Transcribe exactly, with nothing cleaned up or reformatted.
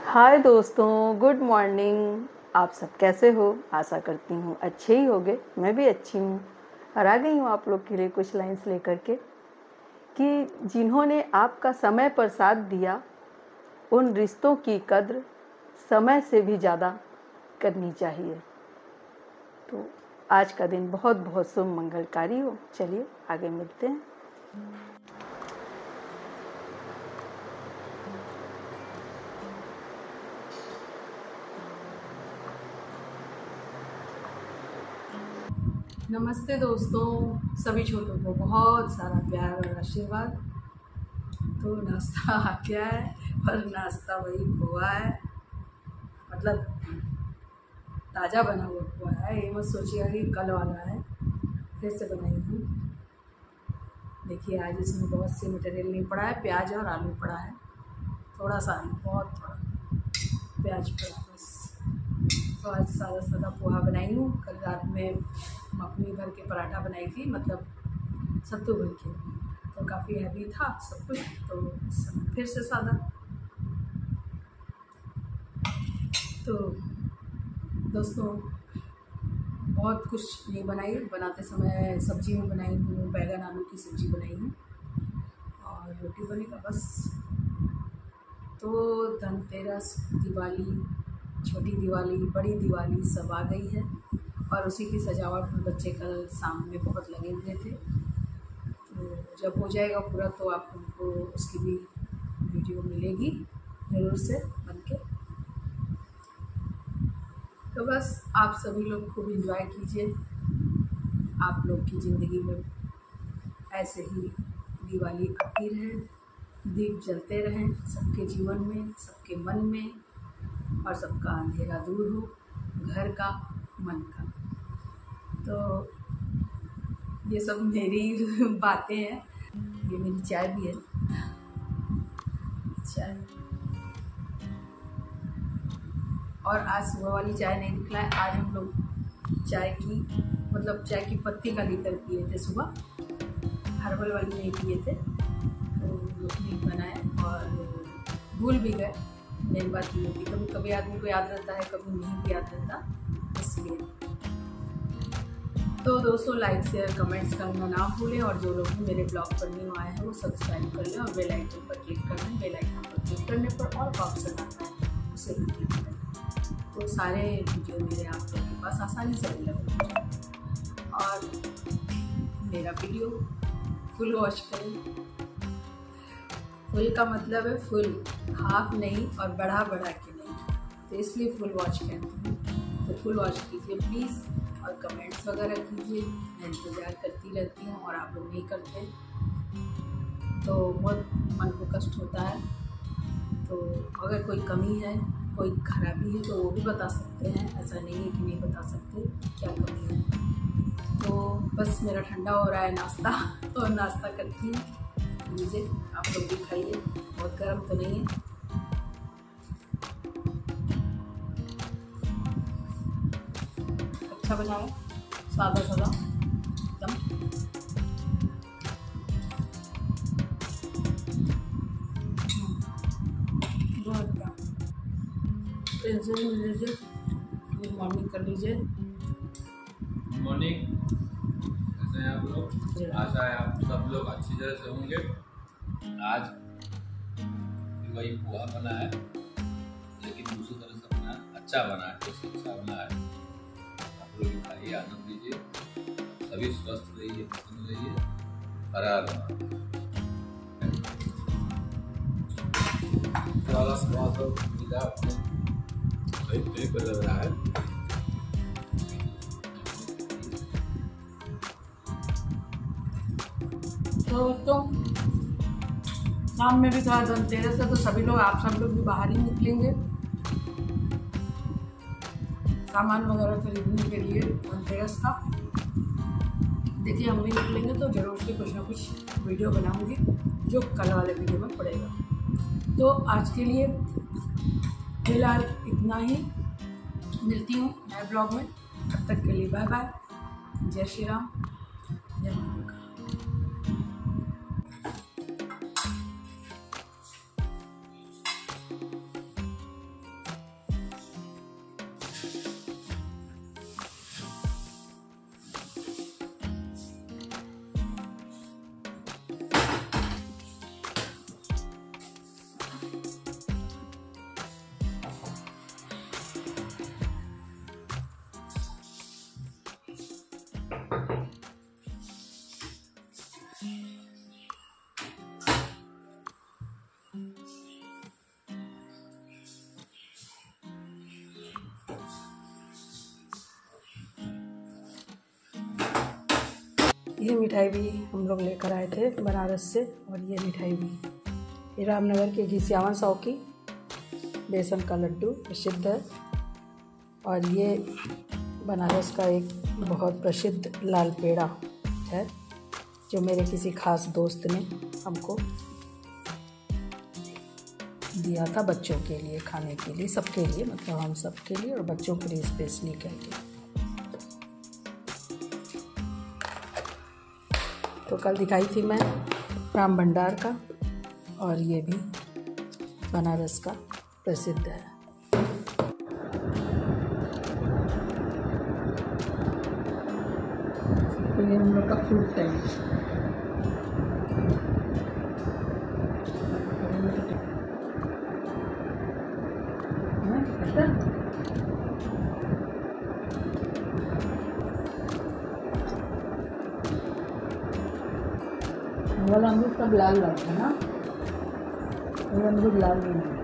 हाय दोस्तों, good morning. आप सब कैसे हो? आशा करती हूँ अच्छे ही होगे। मैं भी अच्छी हूँ और आ गई हूँ आप लोग के लिए कुछ लाइंस लेकर के कि जिन्होंने आपका समय पर साथ दिया उन रिश्तों की कद्र समय से भी ज़्यादा करनी चाहिए। तो आज का दिन बहुत बहुत शुभ मंगलकारी हो। चलिए आगे मिलते हैं। नमस्ते दोस्तों, सभी छोटों को बहुत सारा प्यार और आशीर्वाद। तो नाश्ता आ गया है और नाश्ता वही पोहा है, मतलब ताज़ा बना हुआ पोहा है। ये मत सोचिएगा कि कल वाला है, फिर से बनाई हूँ। देखिए आज इसमें बहुत सी मटेरियल नहीं पड़ा है, प्याज और आलू पड़ा है, थोड़ा सा आलू, बहुत थोड़ा प्याज पड़ा बस। तो आज सादा सादा पोहा बनाई हूँ। कल रात में मखनी भर के पराठा बनाई थी, मतलब सत्तू भर के, तो काफ़ी हैवी था सब कुछ, तो सब फिर से सादा। तो दोस्तों बहुत कुछ नहीं बनाई, बनाते समय सब्जी में बनाई हूँ, बैगन आलू की सब्ज़ी बनाई हूँ और रोटी बनेगा बस। तो धनतेरस, दिवाली, छोटी दिवाली, बड़ी दिवाली सब आ गई है और उसी की सजावट में बच्चे कल शाम में बहुत लगे हुए थे। तो जब हो जाएगा पूरा तो आप उनको उसकी भी वीडियो मिलेगी ज़रूर से बन के। तो बस आप सभी लोग खूब एंजॉय कीजिए। आप लोग की ज़िंदगी में ऐसे ही दिवाली आती रहे, दीप जलते रहें सबके जीवन में, सबके मन में, और सबका अंधेरा दूर हो, घर का, मन का। तो ये सब मेरी बातें हैं। ये मेरी चाय भी है, चाय। और आज सुबह वाली चाय नहीं दिखला है। आज हम लोग चाय की, मतलब चाय की पत्ती का लीटर पिए थे सुबह, हर्बल वाली नहीं पिए थे। तो नहीं बनाया और भूल भी गए। मेन बात ये होती, कभी कभी आदमी को याद रहता है, कभी नहीं भी याद रहता, इसलिए। तो दोस्तों लाइक शेयर कमेंट्स करना ना भूलें, और जो लोग भी मेरे ब्लॉग पर न्यू आए हैं वो सब्सक्राइब कर लें और बेल आइकन पर क्लिक कर लें। बेल आइकन पर क्लिक करने पर ऑल का ऑप्शन आता है, उसे भी क्लिक करें तो सारे वीडियो मेरे आप लोगों के पास आसानी से अवेलेबल हो जाए। और मेरा वीडियो फुल वॉच करें। फुल का मतलब है फुल, हाफ नहीं और बढ़ा बढ़ा के नहीं, तो इसलिए फुल वॉच कहती हूँ। तो फुल वॉच कीजिए प्लीज़ और कमेंट्स वगैरह कीजिए। मैं इंतज़ार करती रहती हूँ और आप लोग नहीं करते तो बहुत मन को कष्ट होता है। तो अगर कोई कमी है, कोई खराबी है तो वो भी बता सकते हैं, ऐसा नहीं है कि नहीं बता सकते क्या कमी है। तो बस मेरा ठंडा हो रहा है नाश्ता, तो नाश्ता करती हूँ, लीजिए आप लोग भी खाइए, बहुत गर्म तो नहीं है। अच्छा बनाओ, सादा सादा एकदम। टेंशन नहीं लीजिए, गुड मॉर्निंग कर लीजिए। गुड मॉर्निंग, कैसे हैं आप लोग? आशा है आप सब लोग अच्छी तरह से होंगे। आज वही पोहा बना है, लेकिन दूसरी तरह से बना है, अच्छा बना है, टेस्ट अच्छा बना है। आप लोग खाइए, आनंद लीजिए, सभी स्वस्थ रहिए, प्रसन्न रहिए, हरा रहा। थोड़ा स्वाद और मीठा अपने सही सही पर लग रहा है। तो दोस्तों शाम में भी थोड़ा धनतेरस है, तो सभी लोग, आप सब लोग भी बाहर ही निकलेंगे सामान वगैरह खरीदने के लिए धनतेरस का। देखिए हम भी निकलेंगे तो जरूर से कुछ ना कुछ वीडियो बनाऊंगी जो कल वाले वीडियो में पड़ेगा। तो आज के लिए फिलहाल इतना ही, मिलती हूँ नए ब्लॉग में। तब तक के लिए बाय बाय, जय श्री राम, जय माता। ये मिठाई भी हम लोग लेकर आए थे बनारस से, और ये मिठाई भी ये रामनगर के घिसियावन सौ की बेसन का लड्डू प्रसिद्ध है। और ये बनारस का एक बहुत प्रसिद्ध लाल पेड़ा है जो मेरे किसी खास दोस्त ने हमको दिया था बच्चों के लिए खाने के लिए, सबके लिए, मतलब हम सबके लिए और बच्चों के लिए स्पेशली करके। तो कल दिखाई थी मैं राम भंडार का, और ये भी बनारस का प्रसिद्ध है। तो ये हम लोग का फ्रूट टेंट, वाला अमरूद सब लाल लाल था ना, ये अमरूद लाल नहीं है।